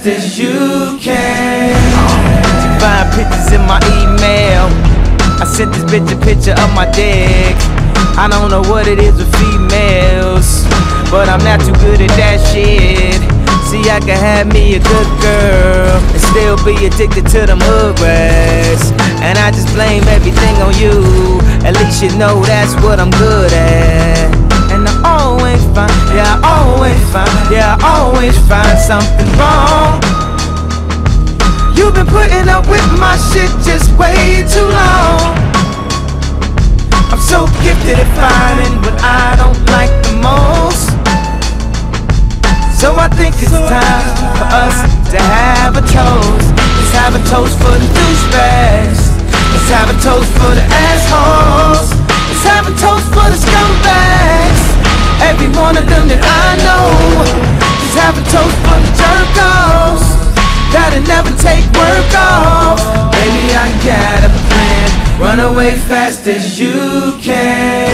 fast as you can. Find pictures in my email. I sent this bitch a picture of my dick. I don't know what it is with females, but I'm not too good at that shit. See, I can have me a good girl and still be addicted to them hood rats. And I just blame everything on you. At least you know that's what I'm good at. And I always find, yeah, I always find, yeah, I always find something wrong. You've been putting up with my shit just way too long. I'm so gifted at finding what I don't like the most. So I think it's time for us to have a toast. Let's have a toast for the douchebags. Let's have a toast for the assholes. Let's have a toast for the scumbags. Every one of them that I know. Let's have a toast for the jerk-offs that'll never take work off. Baby, I got a plan. Run away fast as you can.